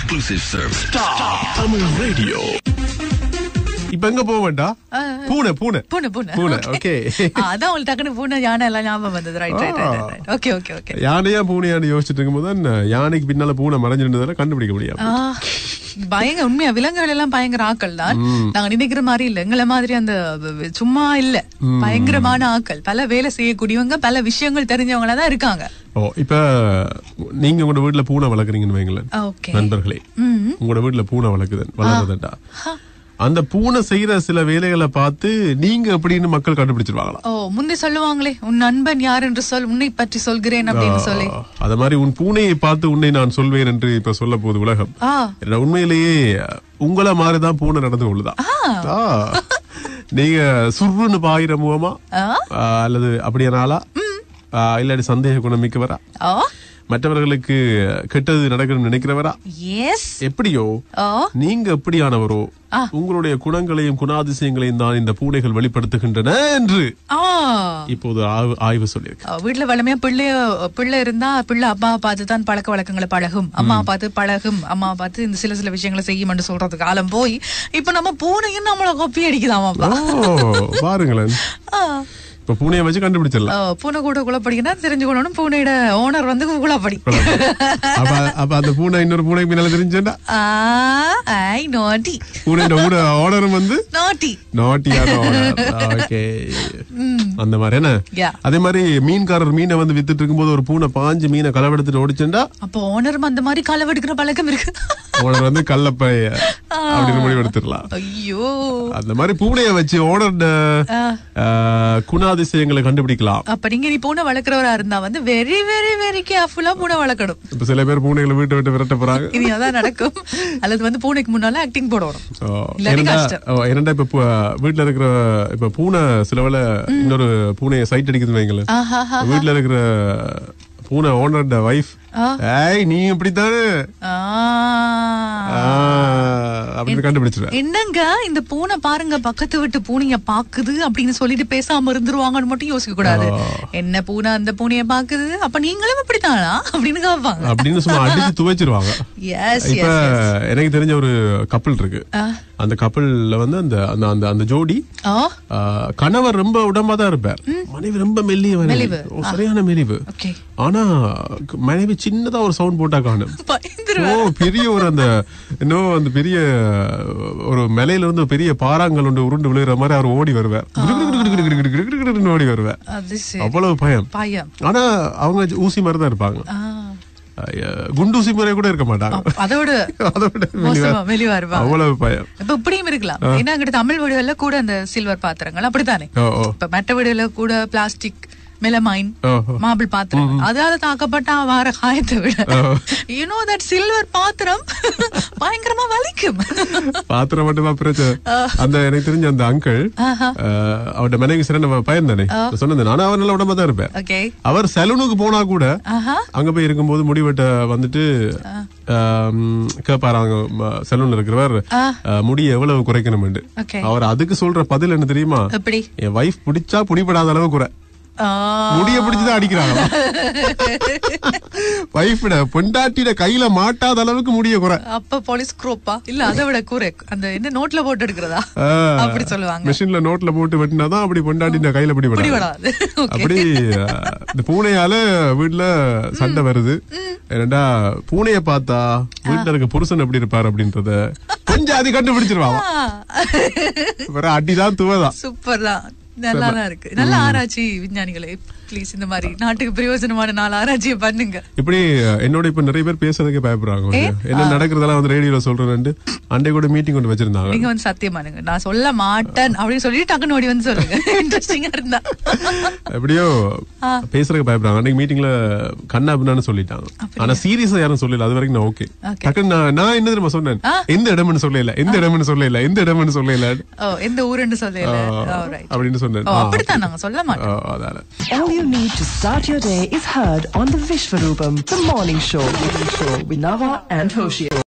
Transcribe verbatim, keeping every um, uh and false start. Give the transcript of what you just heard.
exclusive service. Star Tamil Radio. இப்ப எங்க போக வேண்டாம். பூனை பூனை பூனை பூனை பூனை. ஓகே, அதான் உங்களுக்கு டக்குனு பூனை யானை எல்லாம் ஞாபகம் வந்தது. Right right right. Okay okay okay. யானையா பூனையான்னு யோசிச்சுட்டு இருக்கும்போது தான் யானைக்கு பின்னால பூனை மறைஞ்சிருந்ததால கண்டுபிடிக்க முடியாது. பயங்கர உண்மையா விலங்குகள் எல்லாம் பயங்கர ஆக்கள் தான். நாங்க நினைக்கிற மாதிரி இல்ல, எங்களை மாதிரி அந்த சும்மா இல்ல, பயங்கரமான ஆக்கள். பல வேலை செய்யக்கூடியவங்க, பல விஷயங்கள் தெரிஞ்சவங்களா தான் இருக்காங்க. ஓ, இப்ப நீங்க உங்களோட வீட்டுல பூனை வளர்க்குறீங்கன்னு வைங்களேன் நண்பர்களே. உங்களோட வீட்டுல பூனை வளர்க்குது வளர்றதுண்டா, அந்த பூனை செய்யற சில வேலைகளை பார்த்து நீங்க எப்படின்னு மக்கள் கண்டுபிடிச்சிருவாங்களா? ஓ, முந்தி சொல்லுவாங்களே, உன் நண்பன் யார் என்று சொல், உன்னை பற்றி சொல்கிறேன் அப்படின்னு சொல்லி. அத மாதிரி உன் பூனையை பார்த்து உன்னை நான் சொல்வேன் என்று இப்ப சொல்ல போது உலகம். உண்மையிலேயே உங்களை மாதிரிதான் பூனை நடந்து கொள்ளுதான். நீங்க சுருன்னு பாயிர முகமா அல்லது அப்படியானாலா, இல்லாட்டி சந்தேக குணம் மிக்கவரா, மற்றவர்களுக்கு கெட்டது நடக்கணும்னு நினைக்கிறவரா, எப்படியோ நீங்க எப்படியானவரோ உங்களுடைய குணங்களையும் குணாதிசயங்களையும் தான் இந்த பூனைகள் வெளிப்படுத்துகின்றன என்று இப்போது ஆய்வு சொல்லியிருக்கு. வீட்டுல வளமையா பிள்ளை பிள்ளை இருந்தா பிள்ளை அம்மாவை பார்த்து தான் பழக்க வழக்கங்களை பழகும், அம்மா பார்த்து பழகும், அம்மா பார்த்து இந்த சில சில விஷயங்களை செய்யும் என்று சொல்றது காலம் போய் இப்ப நம்ம பூனையும் நம்மள கொப்பி அடிக்குதாமாப்பா. பாருங்களேன், இப்ப பூனையை வச்சு கண்டுபிடிச்சிடலாம். பூனை கூட குழப்படினா தெரிஞ்சுக்கணும், பூனையோட ஓனர் வந்து குழப்படி. அப்ப அந்த பூனை இன்னொரு பூனைக்கு பின்னால தெரிஞ்சுட்டா பூனையோட கூட ஓனரும் வந்து நாட்டி நாட்டியான ஓனர். ஓகே, அந்த மாதிரி என்ன. அதே மாதிரி மீன்காரர் மீனை வந்து வித்துட்டு இருக்கும்போது ஒரு பூனை பாஞ்சு மீனை களவெடுத்துட்டு ஓடிச்சுண்டா அப்ப ஓனரும் அந்த மாதிரி களவெடுக்கிற பழக்கம் இருக்கு. ஓனர் வந்து கள்ளப்பைய அப்படின்னு முடிவெடுத்துடலாம். ஐயோ, அந்த மாதிரி பூனைய வச்சு ஓனர் குணாதிசயங்களை கண்டுபிடிக்கலாம். அப்ப நீங்க நீ பூனை வளர்க்கிறவரா இருந்தா வந்து வெரி வெரி வெரி கேர்ஃபுல்லா பூனை வளர்க்கணும். இப்ப சில பேர் பூனைகளை வீட்டை விட்டு விரட்ட போறாங்க. இனி அதான் நடக்கும். அல்லது வந்து பூனைக்கு முன்னால ஆக்டிங் போடணும். என்னடா இப்ப வீட்டுல இருக்கிற இப்ப பூனை சிலவள இன்னொரு பூனையை சைட் அடிக்குது வைங்களேன். வீட்டுல இருக்கிற பூனை ஓனரோட வைஃப், ஏய் நீ இப்படித்தானே அப்படின்னு கண்டுபிடிச்சிருவேன். என்னங்க இந்த பூனை பாருங்க பக்கத்து விட்டு பூனைய பாக்குது அப்படின்னு சொல்லிட்டு பேசாம இருந்துருவாங்கன்னு மட்டும் யோசிக்க கூடாது. என்ன பூனை அந்த பூனைய பாக்குது, அப்ப நீங்களும் இப்படித்தானா அப்படின்னு கேட்பாங்க. அப்படின்னு சும்மா அடிச்சு துவைச்சிருவாங்க. இப்ப எனக்கு தெரிஞ்ச ஒரு கப்பல் இருக்கு. அந்த கப்பல்ல வந்து அந்த அந்த அந்த ஜோடி கணவர் ரொம்ப உடம்பா தான் இருப்பார், மனைவி ரொம்ப மெல்லிய, சரியான மெலிவு. ஆனா மனைவி சின்னதா ஒரு சவுண்ட் போட்டா காணும், பெரிய ஒரு அந்த இன்னும் அந்த பெரிய ஒரு மலையில இருந்து பெரிய பாறாங்கல் ஒன்று உருண்டு விழுகிற மாதிரி அவர் ஓடி வருவார், ஓடி வருவார். அவ்வளவு பயம். ஆனா அவங்க ஊசி மாதிரி தான் இருப்பாங்க, குண்டூசி முறை கூட இருக்க மாட்டாங்க. அதோட வெளிவா இருப்பாங்க. அவ்வளவு பயம். இப்ப இப்படியும் இருக்கலாம். ஏன்னா அங்கிட்ட தமிழ் வீடுகள்ல கூட அந்த சில்வர் பாத்திரங்கள் அப்படித்தானே. இப்ப மற்ற வீடுகள்ல கூட பிளாஸ்டிக் மெலமைன் மார்பிள் பாத்திரம் அதால தாக்கப்பட்ட வார காயத்தை விட யூ நோ தட் சில்வர் பாத்திரம் பயங்கரமா வலிக்கும். பாத்திரம் மட்டுமா பிரச்சனை. அந்த எனக்கு தெரிஞ்ச அந்த அங்கிள் அவரோட மனைவி சிறந்த பையன் தானே சொன்னது. நானும் அவர் நல்ல உடம்பா தான் இருப்பேன். அவர் சலூனுக்கு போனா கூட அங்க போய் இருக்கும்போது முடிவெட்ட வந்துட்டு கேப்பாராங்க சலூன்ல இருக்கிறவர் முடிய எவ்வளவு குறைக்கணும். அவர் அதுக்கு சொல்ற பதில் என்ன தெரியுமா? என் வைஃப் பிடிச்சா புடிப்படாத அளவு குறை, முடிய பிடிச்சுதான் அடிக்கிறாங்க. வைஃப்ட பொண்டாட்டியோட கையில மாட்டாத அளவுக்கு முடிய குறை. அப்ப போலீஸ் குரோப்பா இல்ல அதை விட குறை அந்த என்ன நோட்ல போட்டு எடுக்கிறதா அப்படி சொல்லுவாங்க. மிஷின்ல நோட்ல போட்டு வெட்டினாதான் அப்படி பொண்டாட்டியோட கையில பிடிபடாது. அப்படி இந்த பூனையால வீட்டுல சண்டை வருது. ஏன்னா பூனைய பார்த்தா வீட்டுல இருக்க புருஷன் எப்படி இருப்பாரு அப்படின்றத கொஞ்சம் அது கண்டுபிடிச்சிருவாங்க. அடிதான் துவதான். சூப்பர் தான், நல்லாதான் இருக்கு. நல்ல ஆராய்ச்சி விஞ்ஞானிகளே, ப்ளீஸ் இந்த மாதிரி நாட்டுக்கு பிரயோஜனமான நாலு ஆராய்ச்சியை பண்ணுங்க. இப்படி என்னோட இப்ப நிறைய பேர் பேசுறதுக்கு பயப்படுறாங்க. என்ன நடக்கிறதெல்லாம் வந்து ரேடியோல சொல்றேன். அண்டை கூட மீட்டிங் கொண்டு வச்சிருந்தாங்க. நீங்க வந்து சத்தியமானுங்க நான் சொல்ல மாட்டேன் அப்படின்னு சொல்லிட்டு டக்குன்னு ஓடி வந்து சொல்லுங்க. இன்ட்ரெஸ்டிங்கா இருந்தா. எப்படியோ பேசுறதுக்கு பயப்படுறாங்க. அன்னைக்கு மீட்டிங்ல கண்ணா பின்னான்னு சொல்லிட்டாங்க. ஆனா சீரியஸா யாரும் சொல்லல. அது வரைக்கும் நான் ஓகே. டக்குன்னு நான் என்ன தெரியுமா சொன்னேன், எந்த இடம்னு சொல்லல, எந்த இடம்னு சொல்லல, எந்த இடம்னு சொல்லல, எந்த ஊருன்னு சொல்லல அப்படின்னு சொன்னேன். அப்படித்தான் நாங்க சொல்ல மாட்டோம். அதால All you need to start your day is heard on the Vishwarupam, the morning show with Nava and Hoshi.